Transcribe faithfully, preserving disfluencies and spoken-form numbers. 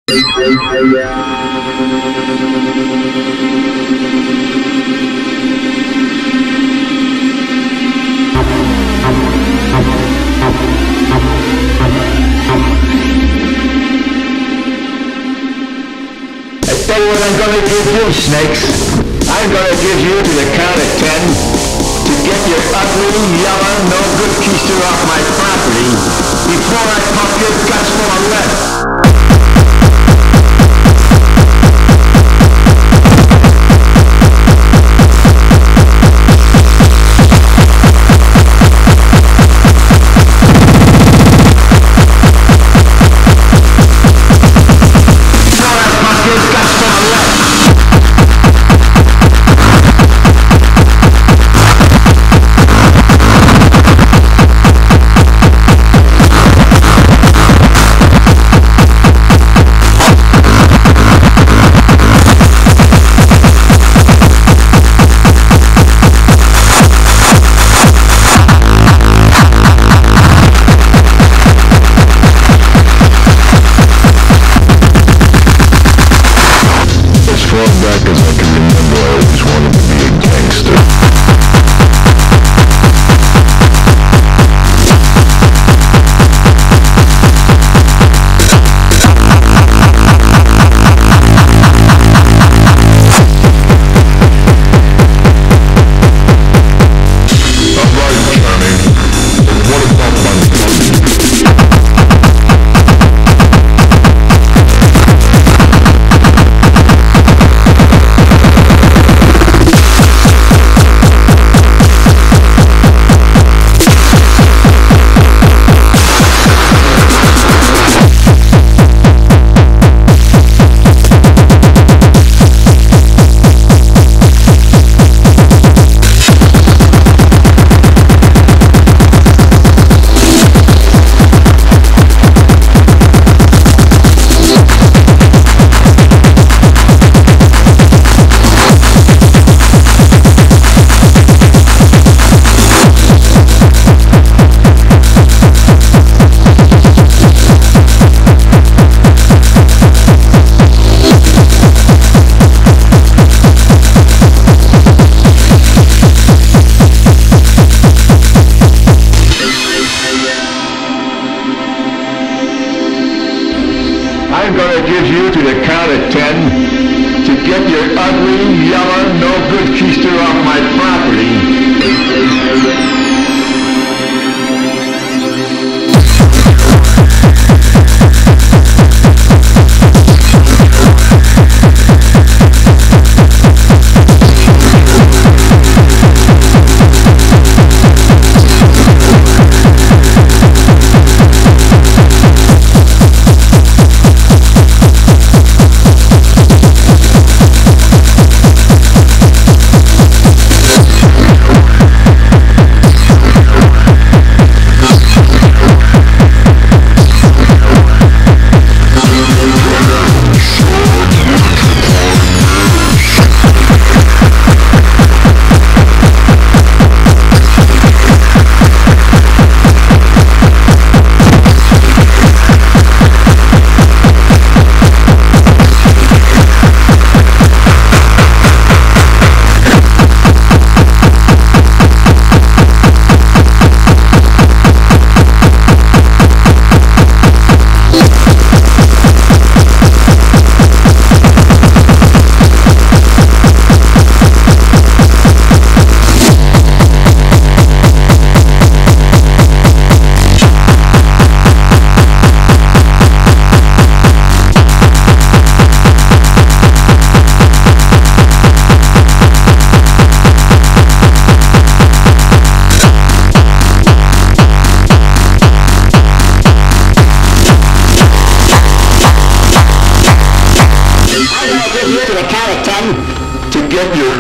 Tell you what I'm gonna give you, snakes. I'm gonna give you to the count of ten to get your ugly, yellow, no good keister off my property before I pump your guts full of lead. I'm gonna give you to the count of ten to get your ugly, yellow, no good keister off my property. To get your